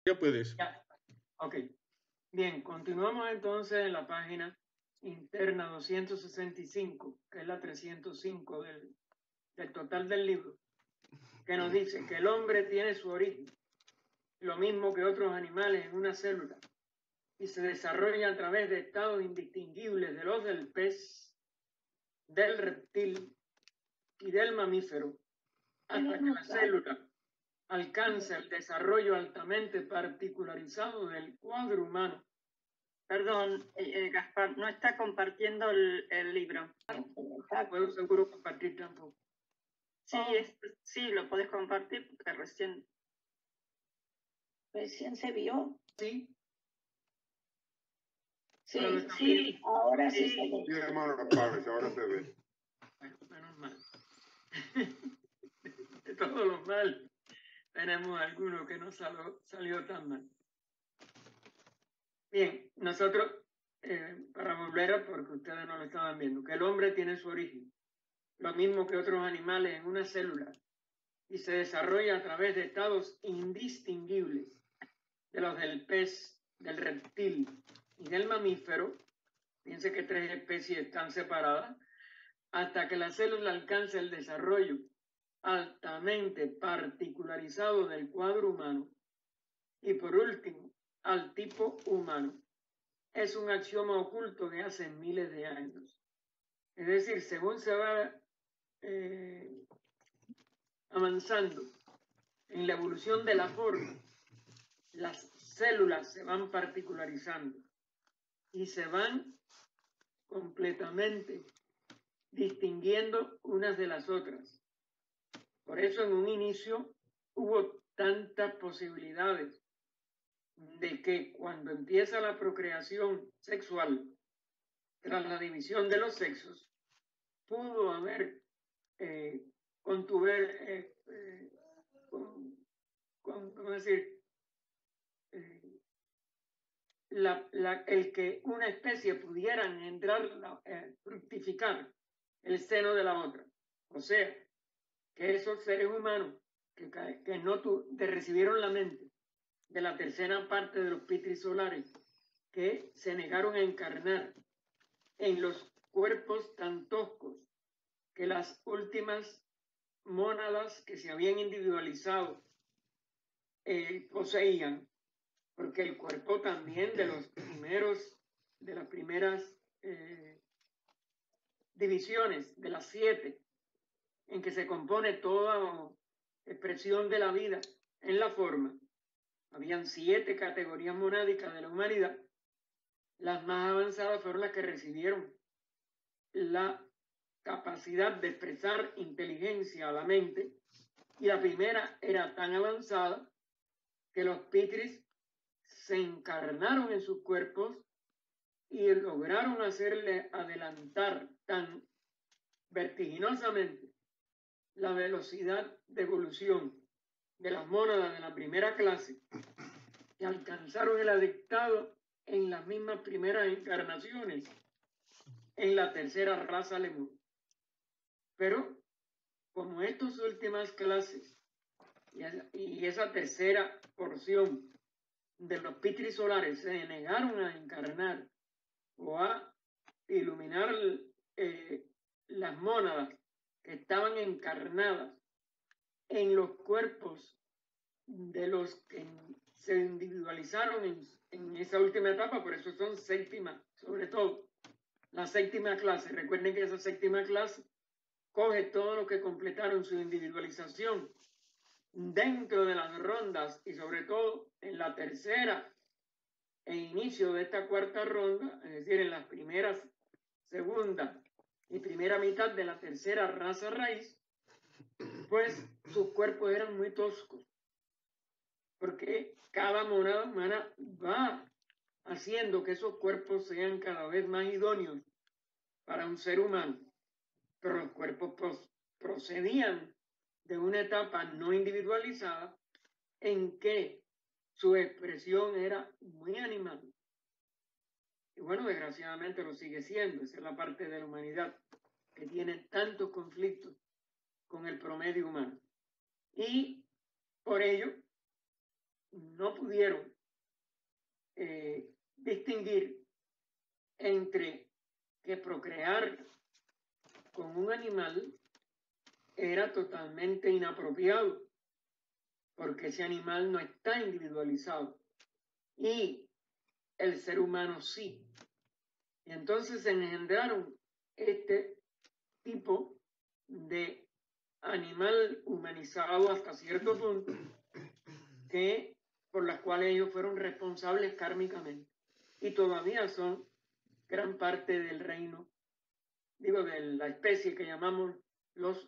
Ya puedes. Ya. Ok. Bien, continuamos entonces en la página interna 265, que es la 305 del total del libro, que nos dice que el hombre tiene su origen, lo mismo que otros animales, en una célula, y se desarrolla a través de estados indistinguibles de los del pez, del reptil y del mamífero, hasta que la célula alcanza el desarrollo altamente particularizado del cuadro humano. Perdón, Gaspar, no está compartiendo el libro. Puedo seguro compartir tampoco. Sí, sí, lo podés compartir porque recién se vio. Sí. Sí, ahora sí se ve. Sí, hermano, ahora se ve. Bueno, menos mal. De todos los mal, tenemos alguno que no salió tan mal. Bien, nosotros, para volver a, porque ustedes no lo estaban viendo, que el hombre tiene su origen, lo mismo que otros animales, en una célula, y se desarrolla a través de estados indistinguibles de los del pez, del reptil y del mamífero. Fíjense que 3 especies están separadas, hasta que la célula alcance el desarrollo altamente particularizado del cuadro humano. Y por último, al tipo humano. Es un axioma oculto de hace miles de años. Es decir, según se va avanzando en la evolución de la forma, las células se van particularizando y se van completamente distinguiendo unas de las otras. Por eso en un inicio hubo tantas posibilidades de que cuando empieza la procreación sexual, tras la división de los sexos, pudo haber ¿cómo decir? El que una especie pudiera engendrar, fructificar el seno de la otra. O sea, que esos seres humanos que no recibieron la mente de la tercera parte de los pitris solares, que se negaron a encarnar en los cuerpos tan toscos que las últimas mónadas que se habían individualizado poseían, porque el cuerpo también de las primeras divisiones, de las 7, en que se compone toda expresión de la vida en la forma, habían 7 categorías monádicas de la humanidad. Las más avanzadas fueron las que recibieron la capacidad de expresar inteligencia a la mente, y la primera era tan avanzada que los pitris se encarnaron en sus cuerpos y lograron hacerle adelantar tan vertiginosamente la velocidad de evolución de las mónadas de la primera clase, que alcanzaron el adictado en las mismas primeras encarnaciones en la tercera raza lemur. Pero como estas últimas clases y esa tercera porción de los pitris solares se negaron a encarnar o a iluminar las mónadas que estaban encarnadas en los cuerpos de los que se individualizaron en esa última etapa, por eso son séptima, sobre todo la séptima clase. Recuerden que esa séptima clase coge todo lo que completaron su individualización dentro de las rondas y sobre todo en la tercera e inicio de esta cuarta ronda, es decir, en las primeras, segunda y primera mitad de la tercera raza raíz, pues sus cuerpos eran muy toscos, porque cada monada humana va haciendo que esos cuerpos sean cada vez más idóneos para un ser humano, pero los cuerpos procedían de una etapa no individualizada en que su expresión era muy animal. Y bueno, desgraciadamente lo sigue siendo. Esa es la parte de la humanidad que tiene tantos conflictos con el promedio humano. Y por ello, no pudieron distinguir entre que procrear con un animal era totalmente inapropiado, porque ese animal no está individualizado y el ser humano sí. Y entonces se engendraron este tipo de animal humanizado hasta cierto punto, que por las cuales ellos fueron responsables kármicamente y todavía son gran parte del reino, digo, de la especie que llamamos los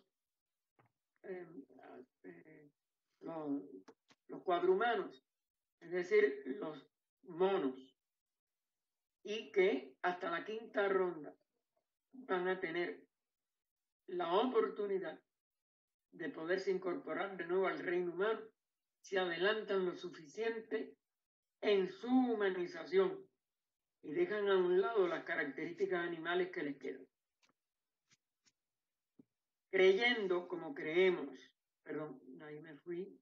cuadrumanos, es decir, los monos, y que hasta la quinta ronda van a tener la oportunidad de poderse incorporar de nuevo al reino humano si adelantan lo suficiente en su humanización y dejan a un lado las características animales que les quedan. Creyendo como creemos, perdón, ahí me fui.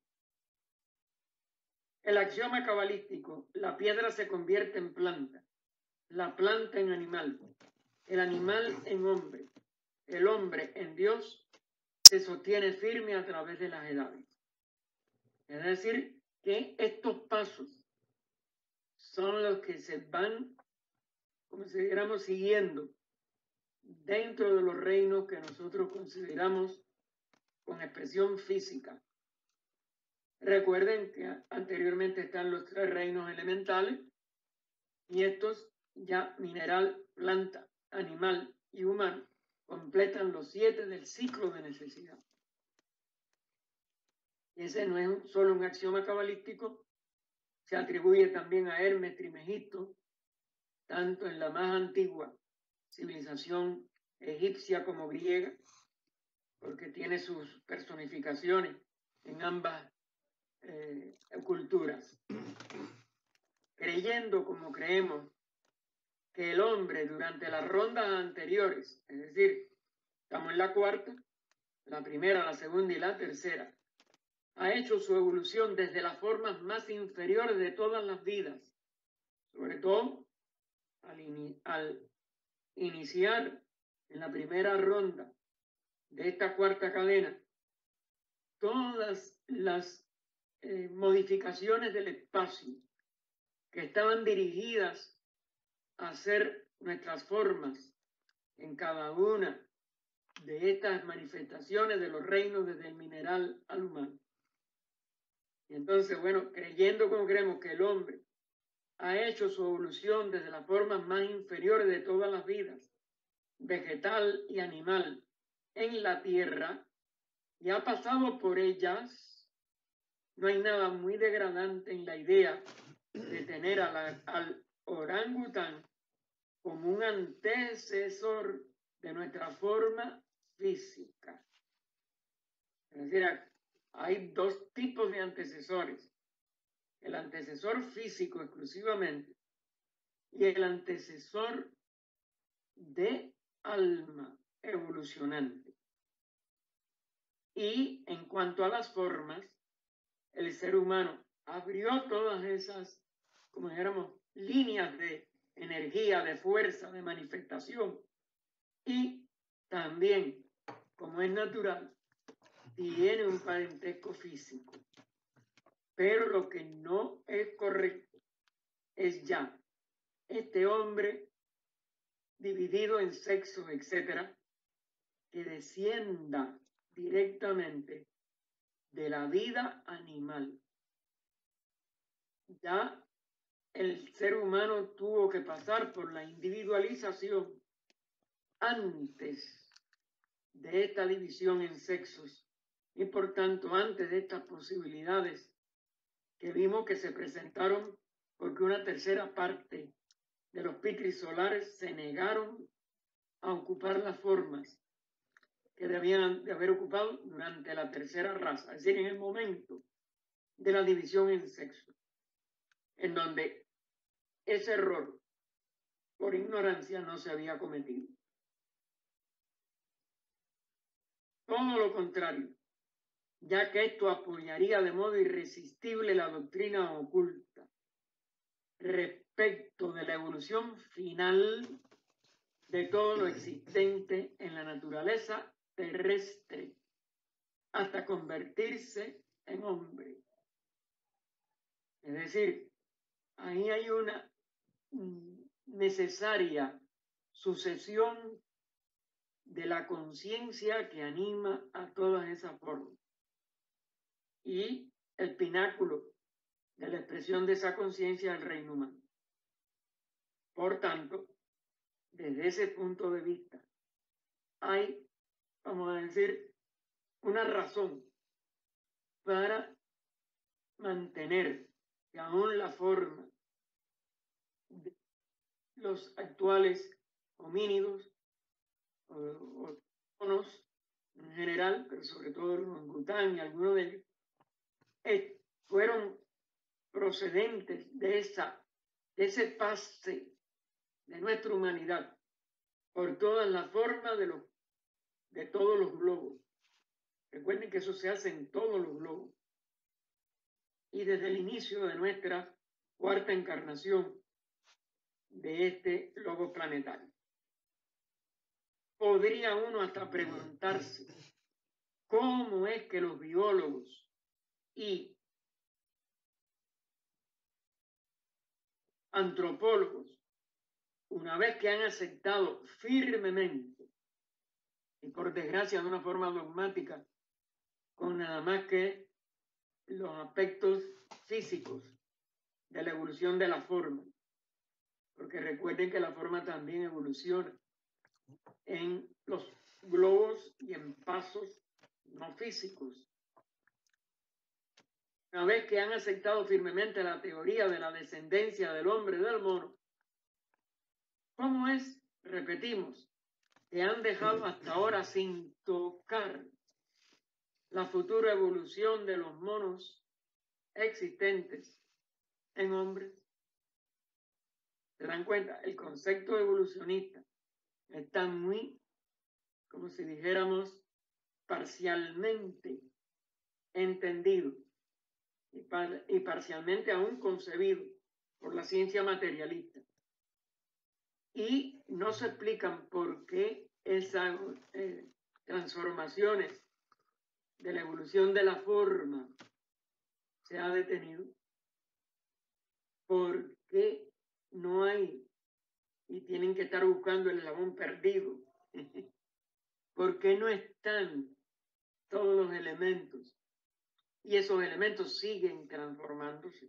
El axioma cabalístico: la piedra se convierte en planta, la planta en animal, el animal en hombre, el hombre en Dios, se sostiene firme a través de las edades. Es decir, que estos pasos son los que se van, como si dijéramos, siguiendo dentro de los reinos que nosotros consideramos con expresión física. Recuerden que anteriormente están los 3 reinos elementales y estos ya mineral, planta, animal y humano completan los 7 del ciclo de necesidad. Y ese no es solo un axioma cabalístico, se atribuye también a Hermes Trismegisto, tanto en la más antigua civilización egipcia como griega, porque tiene sus personificaciones en ambas culturas. Creyendo como creemos que el hombre durante las rondas anteriores, es decir, estamos en la cuarta, la primera, la segunda y la tercera, ha hecho su evolución desde las formas más inferiores de todas las vidas, sobre todo al iniciar en la primera ronda de esta cuarta cadena todas las modificaciones del espacio que estaban dirigidas a ser nuestras formas en cada una de estas manifestaciones de los reinos desde el mineral al humano. Y entonces, bueno, creyendo como creemos que el hombre ha hecho su evolución desde las formas más inferiores de todas las vidas, vegetal y animal, en la tierra, y ha pasado por ellas, no hay nada muy degradante en la idea de tener al orangután como un antecesor de nuestra forma física. Es decir, hay 2 tipos de antecesores: el antecesor físico exclusivamente y el antecesor de alma evolucionante. Y en cuanto a las formas, el ser humano abrió todas esas, como dijéramos, líneas de energía, de fuerza, de manifestación, y también, como es natural, tiene un parentesco físico. Pero lo que no es correcto es ya este hombre dividido en sexos, etcétera, que descienda directamente de la vida animal. Ya el ser humano tuvo que pasar por la individualización antes de esta división en sexos y por tanto antes de estas posibilidades que vimos que se presentaron, porque una tercera parte de los pitris solares se negaron a ocupar las formas que debían de haber ocupado durante la tercera raza, es decir, en el momento de la división en sexos, en donde ese error por ignorancia no se había cometido. Todo lo contrario, ya que esto apoyaría de modo irresistible la doctrina oculta respecto de la evolución final de todo lo existente en la naturaleza terrestre hasta convertirse en hombre. Es decir, ahí hay una necesaria sucesión de la conciencia que anima a todas esas formas. Y el pináculo de la expresión de esa conciencia es el reino humano. Por tanto, desde ese punto de vista, hay, vamos a decir, una razón para mantener que aún la forma de los actuales homínidos o monos en general, pero sobre todo los orangután y algunos de ellos, fueron procedentes de ese pase de nuestra humanidad por todas las formas de todos los globos. Recuerden que eso se hace en todos los globos. Y desde el inicio de nuestra cuarta encarnación de este globo planetario. Podría uno hasta preguntarse cómo es que los biólogos y antropólogos, una vez que han aceptado firmemente y por desgracia de una forma dogmática, con nada más que los aspectos físicos de la evolución de la forma, porque recuerden que la forma también evoluciona en los globos y en pasos no físicos. Una vez que han aceptado firmemente la teoría de la descendencia del hombre y del mono, ¿cómo es? Repetimos, que han dejado hasta ahora sin tocar la futura evolución de los monos existentes en hombres. ¿Se dan cuenta? El concepto evolucionista está muy, como si dijéramos, parcialmente entendido y parcialmente aún concebido por la ciencia materialista. Y no se explican por qué esas transformaciones de la evolución de la forma se ha detenido. ¿Por qué no hay y tienen que estar buscando el eslabón perdido? ¿Por qué no están todos los elementos? Y esos elementos siguen transformándose.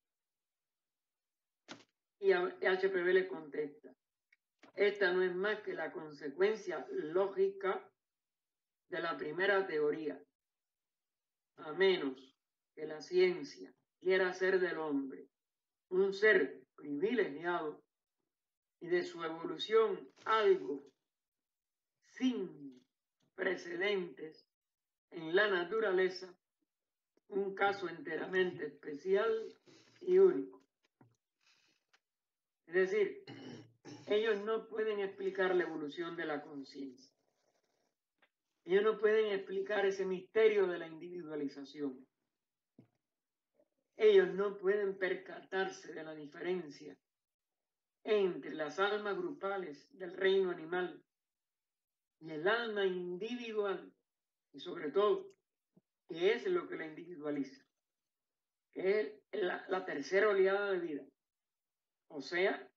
Y HPV le contesta, esta no es más que la consecuencia lógica de la primera teoría, a menos que la ciencia quiera hacer del hombre un ser privilegiado y de su evolución algo sin precedentes en la naturaleza, un caso enteramente especial y único. Es decir, ellos no pueden explicar la evolución de la conciencia. Ellos no pueden explicar ese misterio de la individualización. Ellos no pueden percatarse de la diferencia entre las almas grupales del reino animal y el alma individual, y sobre todo, ¿qué es lo que la individualiza? Que es la tercera oleada de vida, o sea,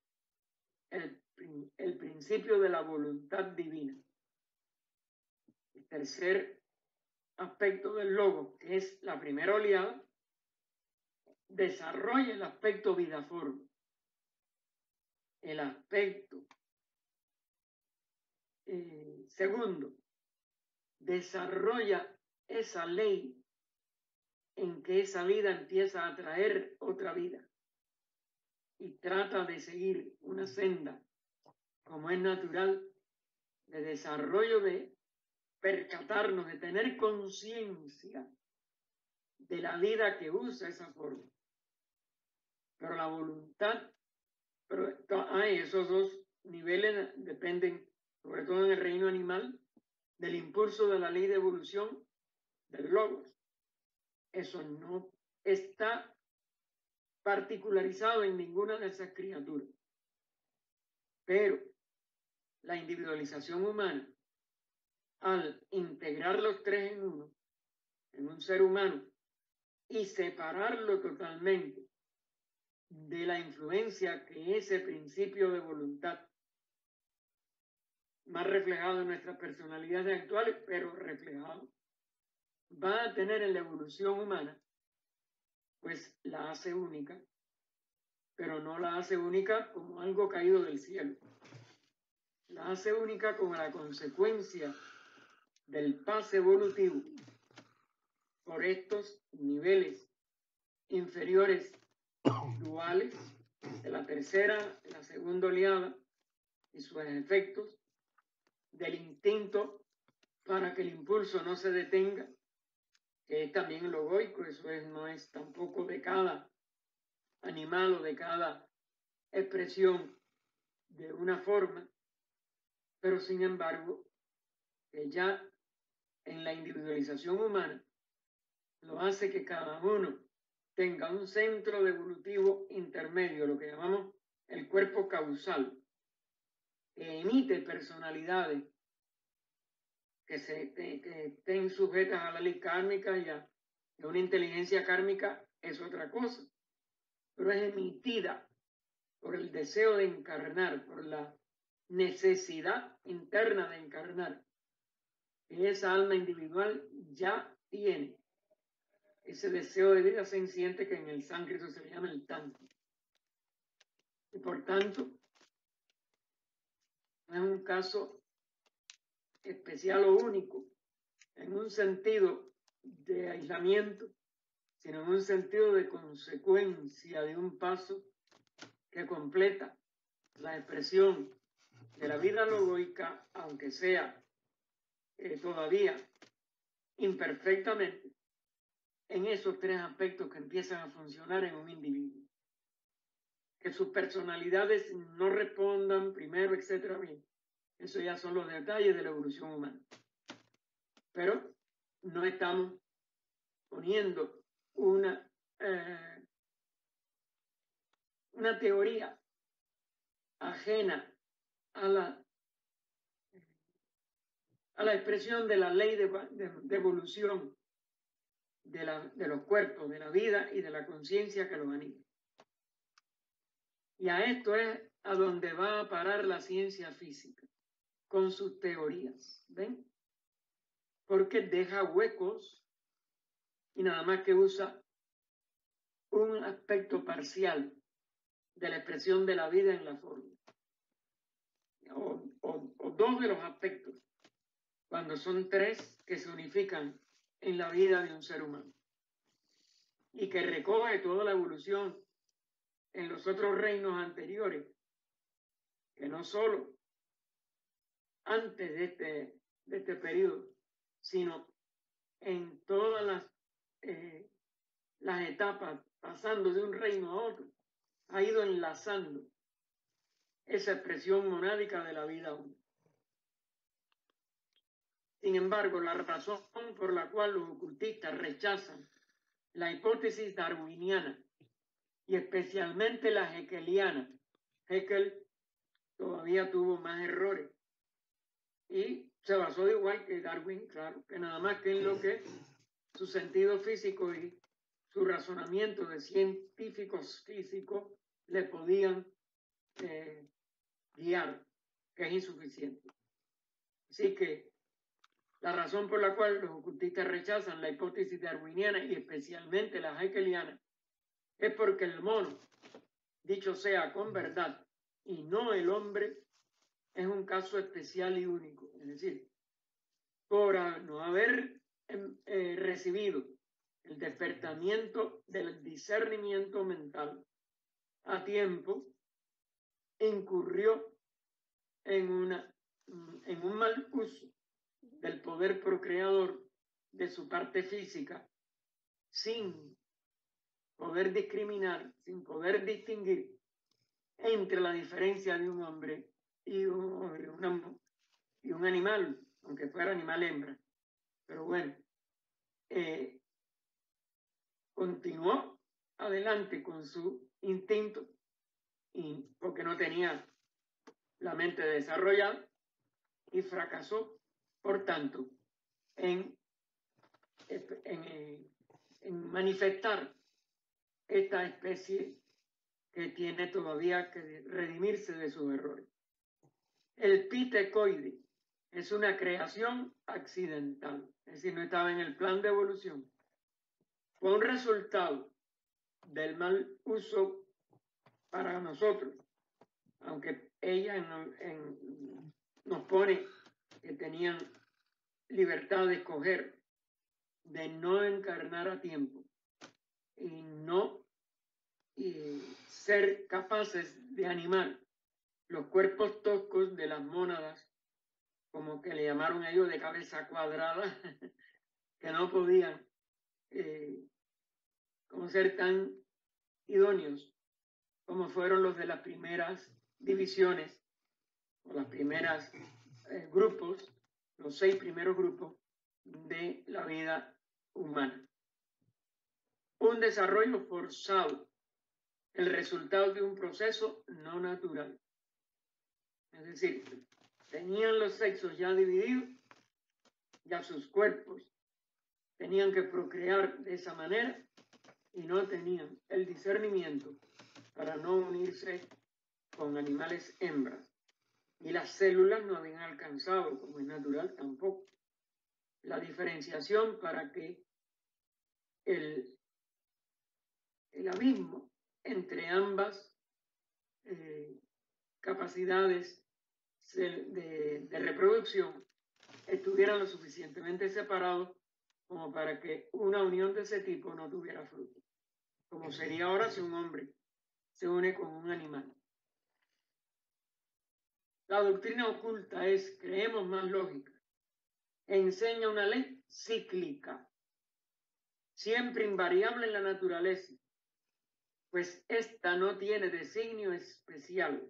el principio de la voluntad divina. El tercer aspecto del logo, que es la primera oleada, desarrolla el aspecto vidaforme. El aspecto segundo, desarrolla esa ley en que esa vida empieza a traer otra vida y trata de seguir una senda, como es natural, de desarrollo, de percatarnos, de tener conciencia de la vida que usa esa forma. Pero la voluntad, esos dos niveles dependen, sobre todo en el reino animal, del impulso de la ley de evolución del logos. Eso no está particularizado en ninguna de esas criaturas. Pero la individualización humana, al integrar los tres en uno, en un ser humano, y separarlo totalmente de la influencia que ese principio de voluntad, más reflejado en nuestras personalidades actuales, pero reflejado, va a tener en la evolución humana, pues la hace única, pero no la hace única como algo caído del cielo. La hace única como la consecuencia del pase evolutivo por estos niveles inferiores duales de la tercera, de la segunda oleada y sus efectos, del instinto para que el impulso no se detenga, que es también logoico, eso no es tampoco de cada animal o de cada expresión de una forma, pero sin embargo, que ya en la individualización humana lo hace que cada uno tenga un centro evolutivo intermedio, lo que llamamos el cuerpo causal, que emite personalidades que estén sujetas a la ley kármica y a una inteligencia kármica es otra cosa, pero es emitida por el deseo de encarnar, por la necesidad interna de encarnar, que esa alma individual ya tiene ese deseo de vida senciente que en el sánscrito se le llama el tantra. Y por tanto, no es un caso especial o único en un sentido de aislamiento, sino en un sentido de consecuencia de un paso que completa la expresión de la vida logoica, aunque sea todavía imperfectamente, en esos tres aspectos que empiezan a funcionar en un individuo. Que sus personalidades no respondan primero, etcétera, bien. Eso ya son los detalles de la evolución humana. Pero no estamos poniendo una teoría ajena a la expresión de la ley de evolución de los cuerpos, de la vida y de la conciencia que los anima. Y a esto es a donde va a parar la ciencia física, con sus teorías, ¿ven? Porque deja huecos y nada más que usa un aspecto parcial de la expresión de la vida en la forma. O dos de los aspectos, cuando son tres que se unifican en la vida de un ser humano. Y que recoge toda la evolución en los otros reinos anteriores, que no solo antes de este periodo, sino en todas las etapas, pasando de un reino a otro, ha ido enlazando esa expresión monádica de la vida una. Sin embargo, la razón por la cual los ocultistas rechazan la hipótesis darwiniana y especialmente la haeckeliana, Haeckel todavía tuvo más errores y se basó igual que Darwin, claro, que nada más que en lo que su sentido físico y su razonamiento de científicos físicos le podían guiar, que es insuficiente. Así que la razón por la cual los ocultistas rechazan la hipótesis darwiniana y especialmente la haeckeliana es porque el mono, dicho sea con verdad, y no el hombre, es un caso especial y único. Es decir, por no haber recibido el despertamiento del discernimiento mental a tiempo, incurrió en un mal uso del poder procreador de su parte física, sin poder discriminar, sin poder distinguir entre la diferencia de un hombre y un animal, aunque fuera animal hembra. Pero bueno, continuó adelante con su instinto, y porque no tenía la mente desarrollada, y fracasó, por tanto, en manifestar esta especie que tiene todavía que redimirse de sus errores. El pitecoide es una creación accidental, es decir, no estaba en el plan de evolución. Fue un resultado del mal uso para nosotros, aunque ella nos pone que tenían libertad de escoger, de no encarnar a tiempo y no ser capaces de animar los cuerpos toscos de las mónadas, como que le llamaron ellos de cabeza cuadrada, que no podían como ser tan idóneos como fueron los de las primeras divisiones o las primeras grupos, los 6 primeros grupos de la vida humana. Un desarrollo forzado, el resultado de un proceso no natural. Es decir, tenían los sexos ya divididos, ya sus cuerpos tenían que procrear de esa manera y no tenían el discernimiento para no unirse con animales hembras. Y las células no habían alcanzado, como es natural, tampoco la diferenciación para que el abismo entre ambas capacidades de reproducción estuvieran lo suficientemente separados como para que una unión de ese tipo no tuviera fruto, como sería ahora si un hombre se une con un animal. La doctrina oculta es, creemos más lógica, enseña una ley cíclica, siempre invariable en la naturaleza, pues esta no tiene designio especial,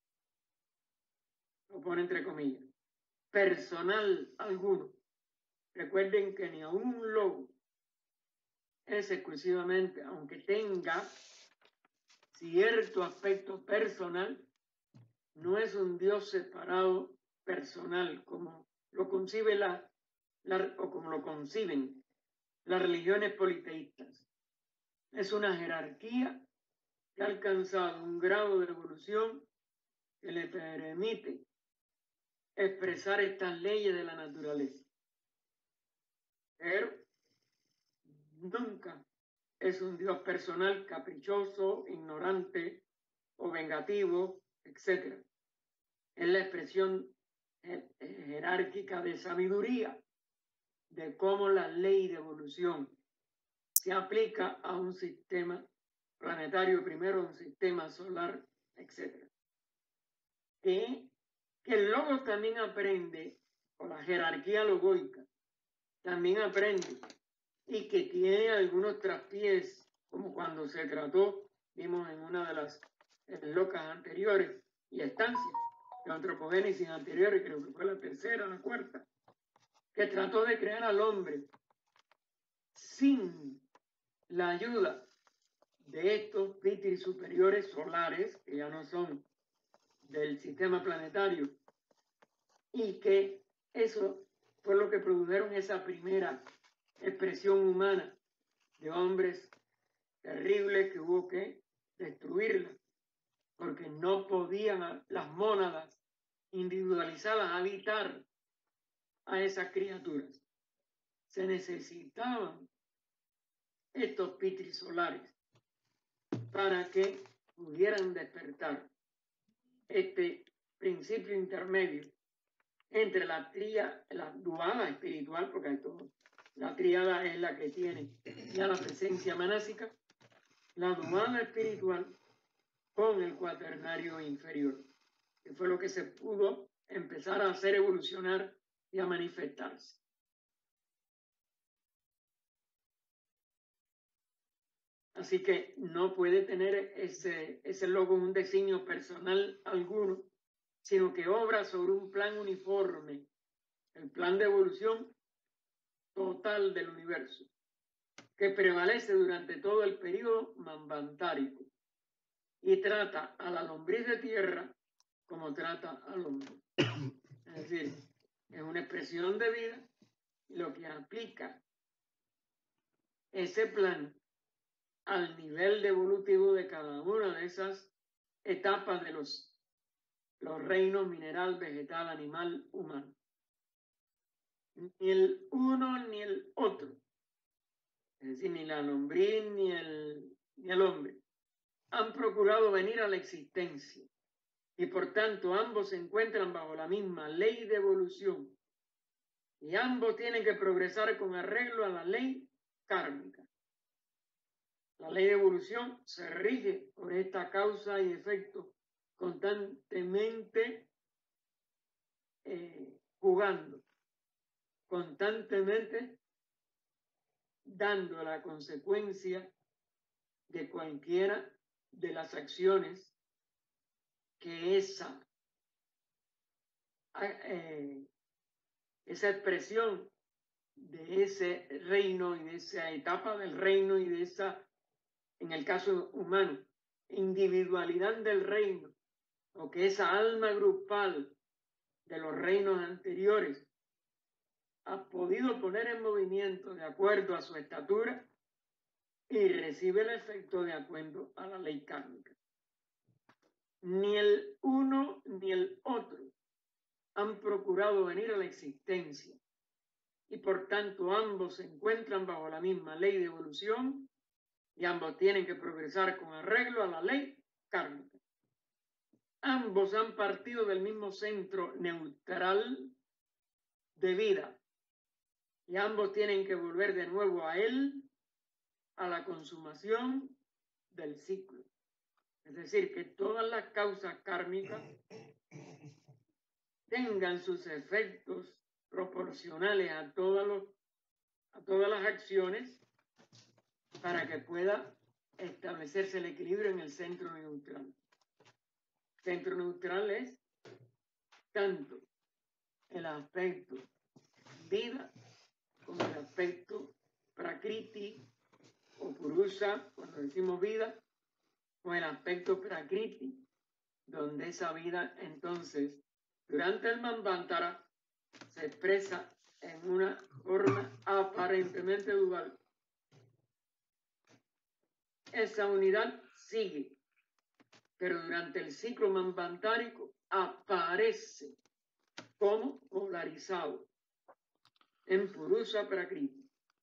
lo pone entre comillas, personal alguno. Recuerden que ni aún un lobo es exclusivamente, aunque tenga cierto aspecto personal, no es un Dios separado personal, como lo concibe o como lo conciben las religiones politeístas. Es una jerarquía que ha alcanzado un grado de evolución que le permite expresar estas leyes de la naturaleza. Pero nunca es un Dios personal, caprichoso, ignorante o vengativo, etc. Es la expresión jerárquica de sabiduría, de cómo la ley de evolución se aplica a un sistema planetario, primero un sistema solar, etc. Que el logos también aprende, o la jerarquía logoica, también aprende, y que tiene algunos traspiés, como cuando se trató, vimos en una de las locas anteriores y estancias de antropogénesis anteriores, creo que fue la tercera, la cuarta, que trató de crear al hombre sin la ayuda de estos pitris superiores solares, que ya no son del sistema planetario, y que eso fue lo que produjeron esa primera expresión humana de hombres terribles que hubo que destruirla, porque no podían las mónadas individualizadas habitar a esas criaturas. Se necesitaban estos pitris solares para que pudieran despertar este principio intermedio entre la duada espiritual, porque hay todo. La tríada es la que tiene ya la presencia manásica, la duada espiritual con el cuaternario inferior, que fue lo que se pudo empezar a hacer evolucionar y a manifestarse. Así que no puede tener ese logo un designio personal alguno, sino que obra sobre un plan uniforme, el plan de evolución total del universo, que prevalece durante todo el periodo manvantárico y trata a la lombriz de tierra como trata al hombre. Es decir, es una expresión de vida lo que aplica ese plan al nivel evolutivo de cada una de esas etapas de los reinos mineral, vegetal, animal, humano. Ni el uno ni el otro, es decir, ni la lombriz ni el hombre, han procurado venir a la existencia y por tanto ambos se encuentran bajo la misma ley de evolución y ambos tienen que progresar con arreglo a la ley kármica. La ley de evolución se rige por esta causa y efecto constantemente jugando, constantemente dando la consecuencia de cualquiera de las acciones que esa expresión de ese reino y de esa etapa del reino y de esa, en el caso humano, individualidad del reino, o que esa alma grupal de los reinos anteriores ha podido poner en movimiento de acuerdo a su estatura y recibe el efecto de acuerdo a la ley kármica. Ni el uno ni el otro han procurado venir a la existencia y por tanto ambos se encuentran bajo la misma ley de evolución y ambos tienen que progresar con arreglo a la ley kármica. Ambos han partido del mismo centro neutral de vida y ambos tienen que volver de nuevo a él a la consumación del ciclo. Es decir, que todas las causas kármicas tengan sus efectos proporcionales a todas las acciones para que pueda establecerse el equilibrio en el centro neutral. Centro neutral es tanto el aspecto vida como el aspecto prakriti o purusa, cuando decimos vida, o el aspecto prakriti, donde esa vida entonces durante el manvantara se expresa en una forma aparentemente dual. Esa unidad sigue, pero durante el ciclo manvantárico aparece como polarizado en purusa prakriti.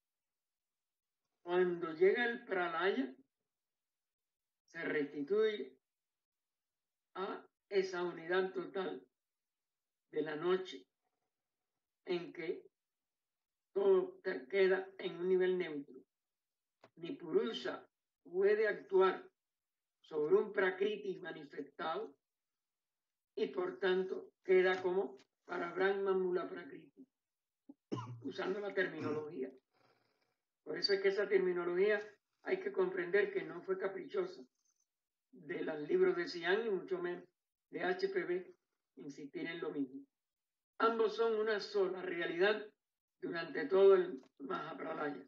Cuando llega el pralaya, se restituye a esa unidad total de la noche en que todo queda en un nivel neutro. Ni purusa puede actuar sobre un prakriti manifestado y por tanto queda como para Brahma Mula Prakriti, usando la terminología. Por eso es que esa terminología hay que comprender que no fue caprichosa de los libros de Sian y mucho menos de HPB insistir en lo mismo. Ambos son una sola realidad durante todo el Mahapralaya.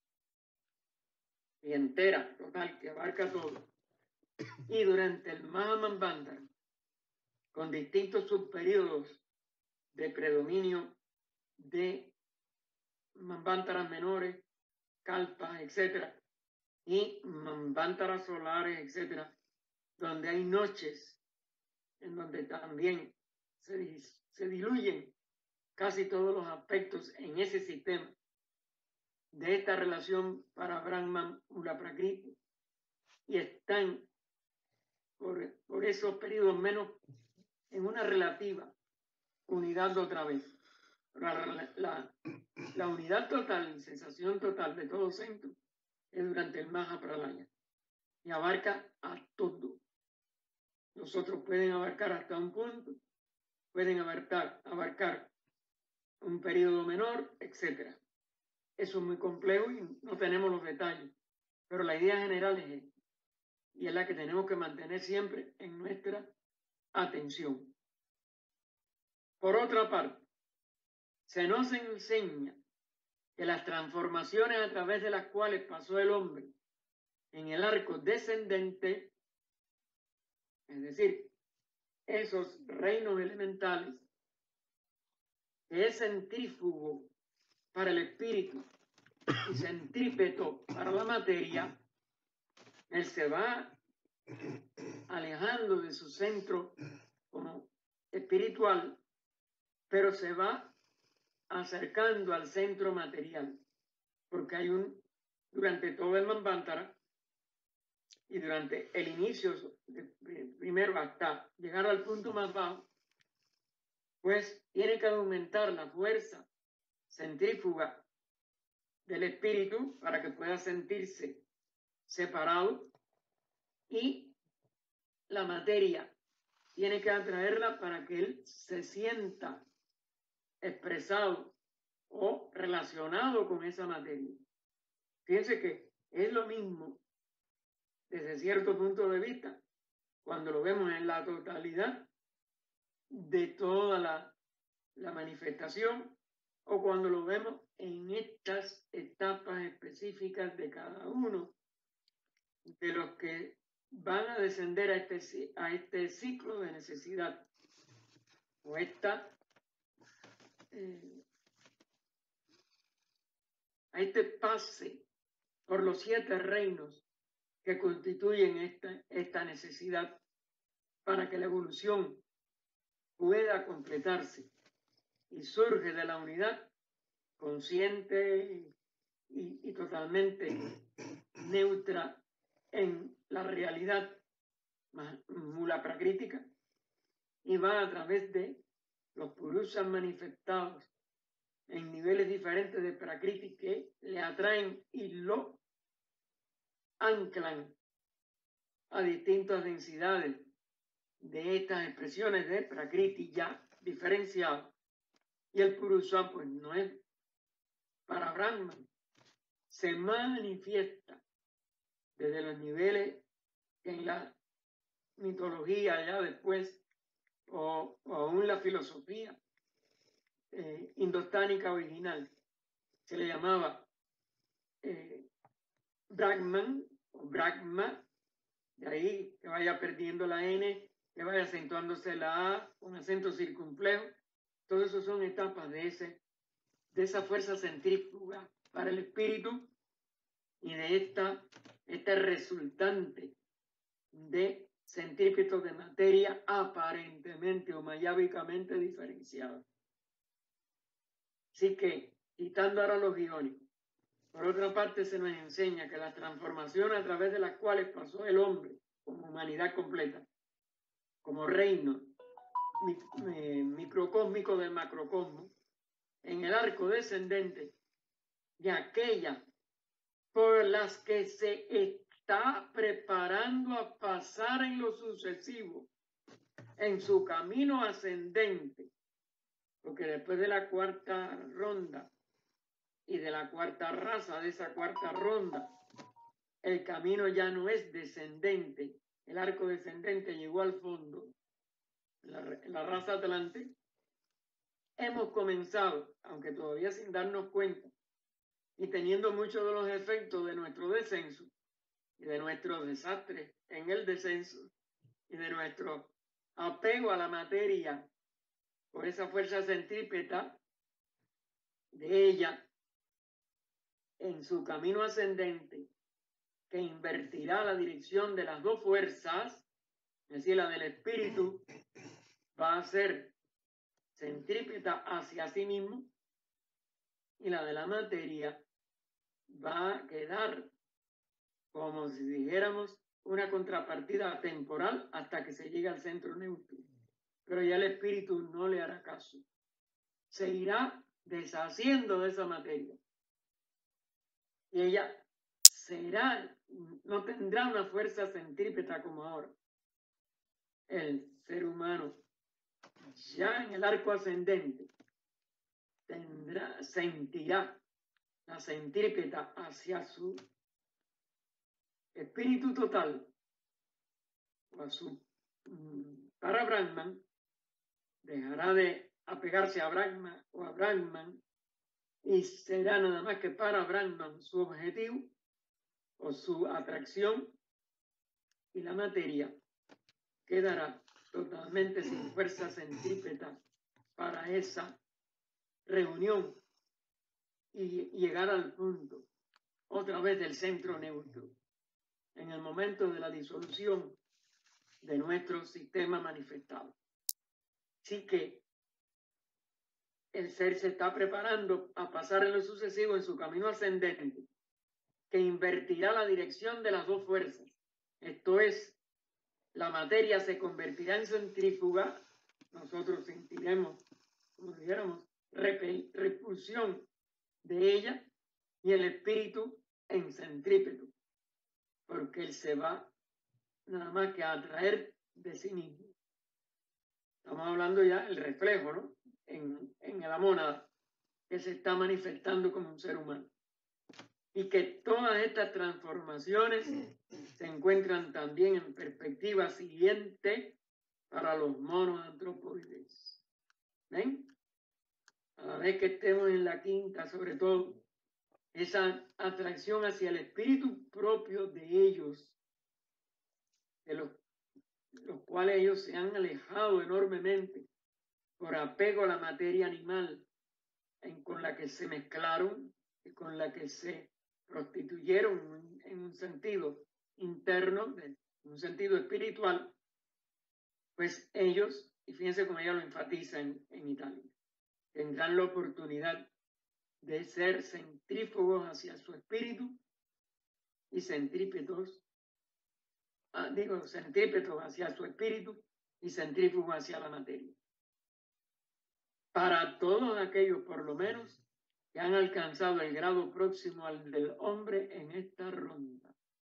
Y entera, total, que abarca todo. Y durante el Mahamanvantara, con distintos subperiodos de predominio de manvantaras menores, kalpas, etc., y manvantaras solares, etc., donde hay noches en donde también se diluyen casi todos los aspectos en ese sistema de esta relación para Brahman Mula Prakriti y están por esos periodos menos en una relativa unidad otra vez. La unidad total, sensación total de todo centro es durante el Mahapralaya y abarca a todo. Los otros pueden abarcar hasta un punto, pueden abarcar un periodo menor, etc. Eso es muy complejo y no tenemos los detalles, pero la idea general es esta, y es la que tenemos que mantener siempre en nuestra atención. Por otra parte, se nos enseña que las transformaciones a través de las cuales pasó el hombre en el arco descendente, es decir, esos reinos elementales, que es centrífugo para el espíritu y centrípeto para la materia, él se va alejando de su centro como espiritual, pero se va acercando al centro material, porque hay durante todo el Manvantara y durante el inicio, primero hasta llegar al punto más bajo, pues tiene que aumentar la fuerza centrífuga del espíritu para que pueda sentirse separado, y la materia tiene que atraerla para que él se sienta expresado o relacionado con esa materia. Fíjense que es lo mismo desde cierto punto de vista cuando lo vemos en la totalidad de toda la manifestación, o cuando lo vemos en estas etapas específicas de cada uno de los que van a descender a este ciclo de necesidad, o a este pase por los 7 reinos que constituyen esta necesidad para que la evolución pueda completarse y surge de la unidad consciente y totalmente neutra en la realidad mula prakrítica, y va a través de los purusas manifestados en niveles diferentes de prakriti que le atraen y lo anclan a distintas densidades de estas expresiones de prakriti ya diferenciadas. Y el purusa pues no es para Brahman, se manifiesta desde los niveles que en la mitología ya después, o aún la filosofía indostánica original, se le llamaba Brahman o Brahma, de ahí que vaya perdiendo la N, que vaya acentuándose la A con acento circunflejo. Todo eso son etapas de esa fuerza centrífuga para el espíritu y de este resultante de centrípetos de materia aparentemente o mayábicamente diferenciados. Así que, quitando ahora los iónicos, por otra parte se nos enseña que las transformaciones a través de las cuales pasó el hombre como humanidad completa, como reino microcósmico del macrocosmos, en el arco descendente de aquellas por las que se está preparando a pasar en lo sucesivo, en su camino ascendente, porque después de la 4ª ronda y de la 4ª raza de esa 4ª ronda, el camino ya no es descendente, el arco descendente llegó al fondo, la raza Atlante. Hemos comenzado, aunque todavía sin darnos cuenta, y teniendo muchos de los efectos de nuestro descenso y de nuestro desastre en el descenso y de nuestro apego a la materia por esa fuerza centrípeta de ella en su camino ascendente, que invertirá la dirección de las 2 fuerzas, es decir, la del espíritu va a ser centrípeta hacia sí mismo y la de la materia va a quedar como si dijéramos una contrapartida temporal hasta que se llegue al centro neutro. Pero ya el espíritu no le hará caso. Se irá deshaciendo de esa materia. Y ella no tendrá una fuerza centrípeta como ahora. El ser humano, ya en el arco ascendente, sentirá la centrípeta hacia su espíritu total, o a su para Brahman, dejará de apegarse a Brahma o a Brahman y será nada más que para Brahman su objetivo o su atracción, y la materia quedará totalmente sin fuerza centrípeta para esa reunión y llegar al punto otra vez del centro neutro en el momento de la disolución de nuestro sistema manifestado. Así que el ser se está preparando a pasar en lo sucesivo en su camino ascendente, que invertirá la dirección de las dos fuerzas. Esto es, la materia se convertirá en centrífuga, nosotros sentiremos, como dijéramos, repulsión de ella, y el espíritu en centrípeto, porque él se va nada más que a atraer de sí mismo. Estamos hablando ya del reflejo, ¿no? En la mónada, que se está manifestando como un ser humano. Y que todas estas transformaciones se encuentran también en perspectiva siguiente para los monos antropoides. ¿Ven? A la vez que estemos en la quinta, sobre todo, esa atracción hacia el espíritu propio de ellos, de los cuales ellos se han alejado enormemente por apego a la materia animal con la que se mezclaron y con la que se prostituyeron en un sentido interno, en un sentido espiritual, pues ellos, y fíjense cómo ella lo enfatiza en Italia, tendrán la oportunidad de ser centrífugos hacia su espíritu y centrípetos hacia su espíritu y centrífugos hacia la materia. Para todos aquellos, por lo menos, que han alcanzado el grado próximo al del hombre en esta ronda.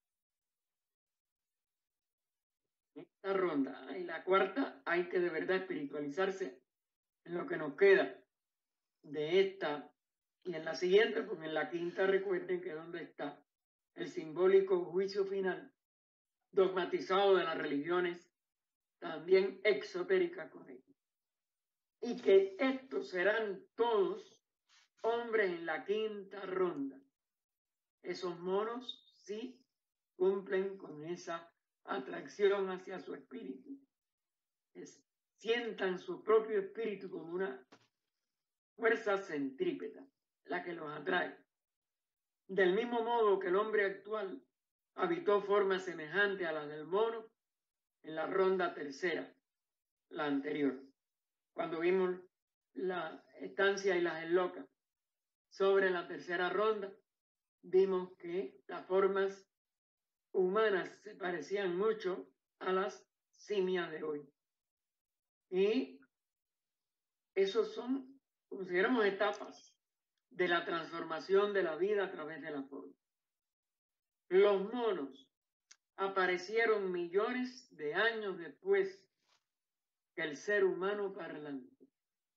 Esta ronda, en la cuarta, hay que de verdad espiritualizarse en lo que nos queda de esta y en la siguiente, porque en la quinta recuerden que donde está el simbólico juicio final dogmatizado de las religiones también exotéricas con ellos. Y que estos serán todos hombres en la quinta ronda. Esos monos sí cumplen con esa atracción hacia su espíritu. Sientan su propio espíritu como una fuerza centrípeta, la que los atrae. Del mismo modo que el hombre actual habitó forma semejante a la del mono en la ronda tercera, la anterior, cuando vimos la estancia y las enlocas. Sobre la tercera ronda, vimos que las formas humanas se parecían mucho a las simias de hoy. Y esos son, consideramos, etapas de la transformación de la vida a través de la forma. Los monos aparecieron millones de años después que el ser humano parlante.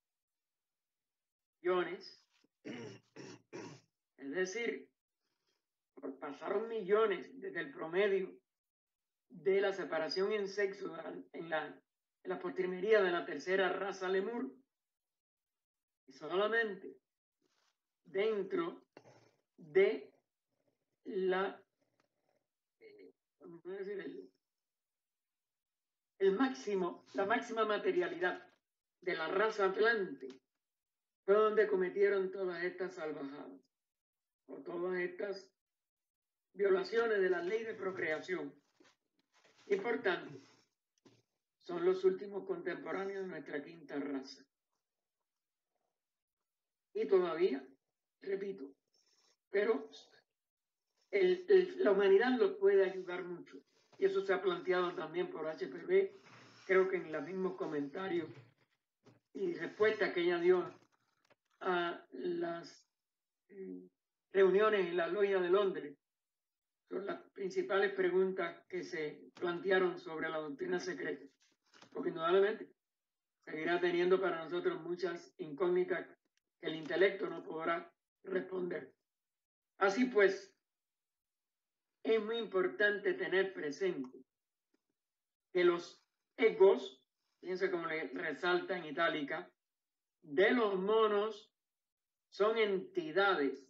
Millones. Es decir, pasaron millones desde el promedio de la separación en sexo en la postrimería de la tercera raza lemur, y solamente dentro de la la máxima materialidad de la raza atlante fue donde cometieron todas estas salvajadas o todas estas violaciones de la ley de procreación, y por tanto son los últimos contemporáneos de nuestra quinta raza. Y todavía, repito, pero la humanidad los puede ayudar mucho, y eso se ha planteado también por HPV, creo que en los mismos comentarios y respuestas que ella dio a las reuniones en la Logia de Londres. Son las principales preguntas que se plantearon sobre la doctrina secreta, porque indudablemente seguirá teniendo para nosotros muchas incógnitas que el intelecto no podrá responder. Así pues, es muy importante tener presente que los egos, fíjense cómo le resalta en itálica, de los monos son entidades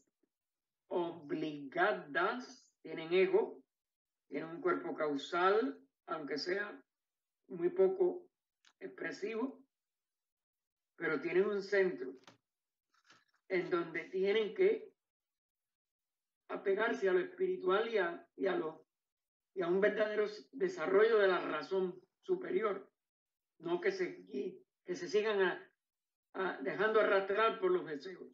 obligadas, tienen ego, tienen un cuerpo causal, aunque sea muy poco expresivo, pero tienen un centro en donde tienen que apegarse a lo espiritual y a un verdadero desarrollo de la razón superior, no que se sigan dejando arrastrar por los deseos.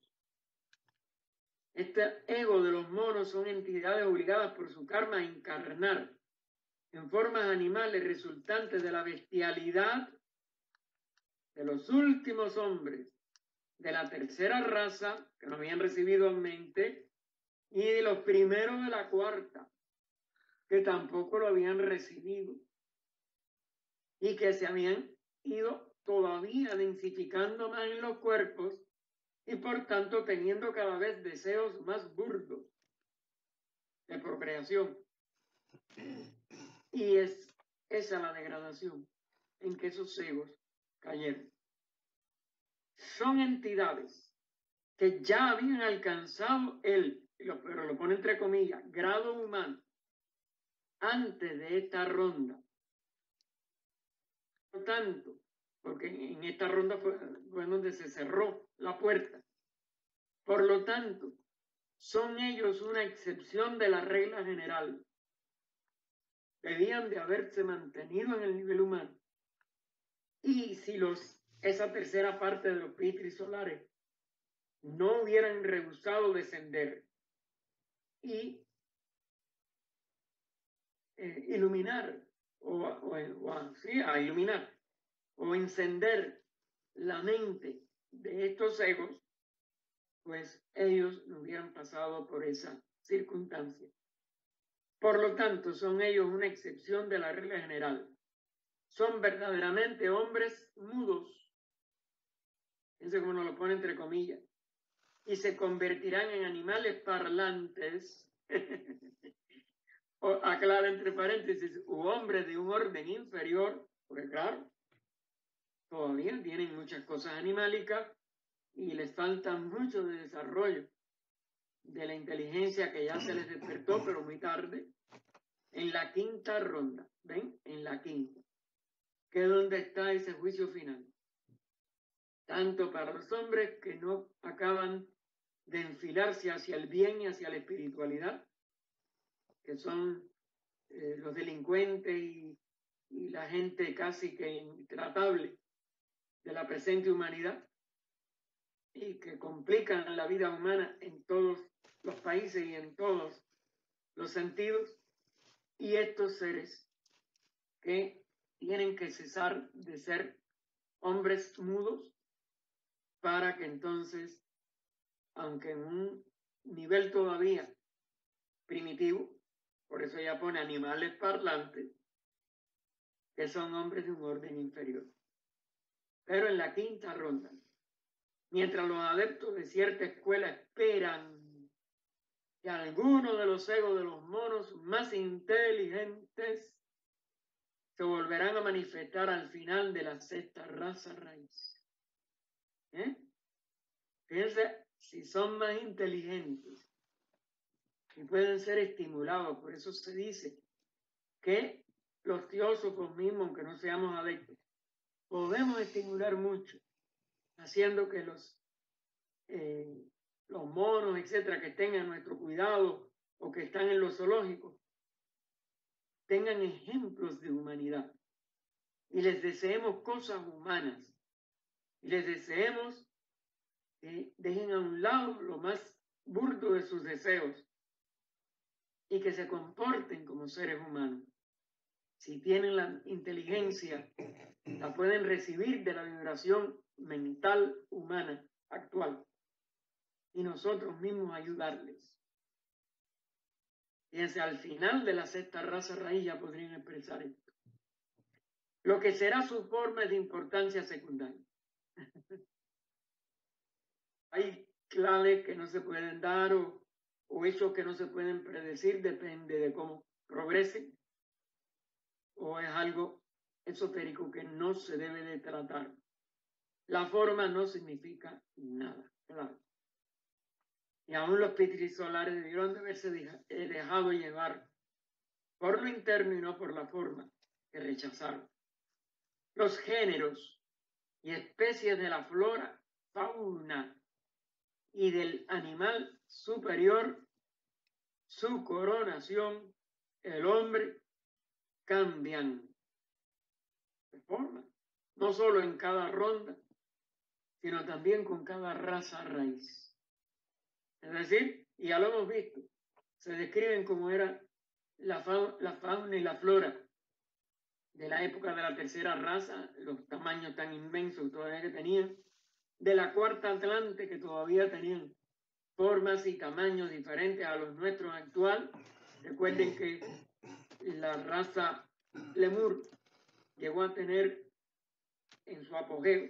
Este ego de los monos son entidades obligadas por su karma a encarnar en formas animales resultantes de la bestialidad de los últimos hombres de la tercera raza que no habían recibido en mente y de los primeros de la cuarta que tampoco lo habían recibido y que se habían ido todavía densificando más en los cuerpos y por tanto teniendo cada vez deseos más burdos de procreación. Y es esa la degradación en que esos egos cayeron. Son entidades que ya habían alcanzado pero lo pone entre comillas, grado humano antes de esta ronda. Por lo tanto, porque en esta ronda fue donde se cerró la puerta. Por lo tanto, son ellos una excepción de la regla general. Debían de haberse mantenido en el nivel humano. Y si esa tercera parte de los pitris solares no hubieran rehusado descender y iluminar a iluminar o encender la mente de estos egos, pues ellos no hubieran pasado por esa circunstancia. Por lo tanto, son ellos una excepción de la regla general. Son verdaderamente hombres mudos. Fíjense cómo nos lo pone entre comillas. Y se convertirán en animales parlantes. O aclara entre paréntesis, u hombres de un orden inferior, porque claro, todavía tienen muchas cosas animálicas y les falta mucho de desarrollo de la inteligencia que ya se les despertó, pero muy tarde, en la quinta ronda, ¿ven? En la quinta, que es donde está ese juicio final. Tanto para los hombres que no acaban de enfilarse hacia el bien y hacia la espiritualidad, que son los delincuentes y la gente casi que intratable de la presente humanidad y que complican la vida humana en todos los países y en todos los sentidos, y estos seres que tienen que cesar de ser hombres mudos para que entonces, aunque en un nivel todavía primitivo, por eso ella pone animales parlantes, que son hombres de un orden inferior. Pero en la quinta ronda, mientras los adeptos de cierta escuela esperan que algunos de los egos de los monos más inteligentes se volverán a manifestar al final de la sexta raza raíz. Fíjense, si son más inteligentes y pueden ser estimulados, por eso se dice que los teósofos mismos, aunque no seamos adeptos, podemos estimular mucho, haciendo que los monos, etcétera, que tengan nuestro cuidado o que están en los zoológicos, tengan ejemplos de humanidad y les deseemos cosas humanas y les deseemos que dejen a un lado lo más burdo de sus deseos y que se comporten como seres humanos. Si tienen la inteligencia, la pueden recibir de la vibración mental humana actual y nosotros mismos ayudarles. Fíjense, al final de la sexta raza raíz ya podrían expresar esto. Lo que será su forma es de importancia secundaria. Hay claves que no se pueden dar o hechos que no se pueden predecir, depende de cómo progresen, o es algo esotérico que no se debe de tratar. La forma no significa nada, claro. y aún los pitrisolares debieron de haberse dejado llevar por lo interno y no por la forma que rechazaron. Los géneros y especies de la flora, fauna y del animal superior, su coronación, el hombre, cambian de forma, no solo en cada ronda, sino también con cada raza raíz. Es decir, y ya lo hemos visto, se describen como era la fauna y la flora de la época de la tercera raza, los tamaños tan inmensos todavía que tenían, de la cuarta Atlante, que todavía tenían formas y tamaños diferentes a los nuestros actuales. Recuerden que la raza Lemur llegó a tener en su apogeo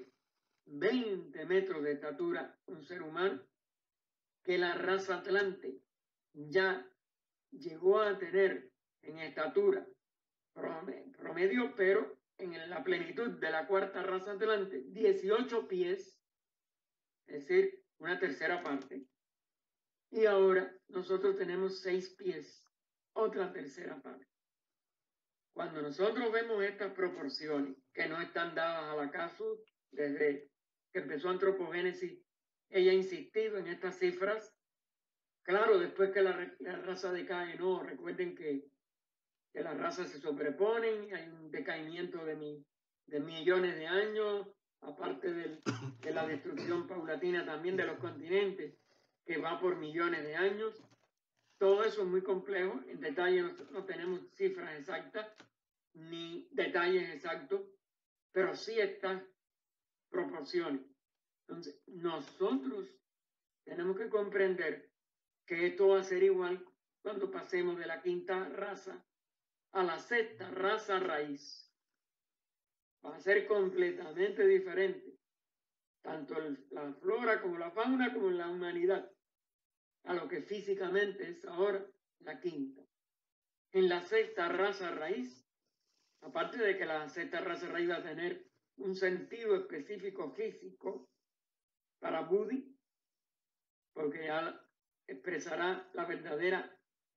20 metros de estatura un ser humano, que la raza Atlante ya llegó a tener en estatura promedio, pero en la plenitud de la cuarta raza Atlante, 18 pies, es decir, una tercera parte. Y ahora nosotros tenemos 6 pies, otra tercera parte. Cuando nosotros vemos estas proporciones, que no están dadas al acaso desde que empezó Antropogénesis, ella ha insistido en estas cifras. Claro, después que la raza decae, no, recuerden que las razas se sobreponen, hay un decaimiento de millones de años, aparte de la destrucción paulatina también de los continentes, que va por millones de años. Todo eso es muy complejo, en detalle no tenemos cifras exactas, ni detalles exactos, pero sí estas proporciones. Entonces, nosotros tenemos que comprender que esto va a ser igual cuando pasemos de la quinta raza a la sexta raza raíz. Va a ser completamente diferente, tanto la flora como la fauna como la humanidad, a lo que físicamente es ahora la quinta. En la sexta raza raíz, aparte de que la sexta raza raíz va a tener un sentido específico físico para Budi, porque ya expresará la verdadera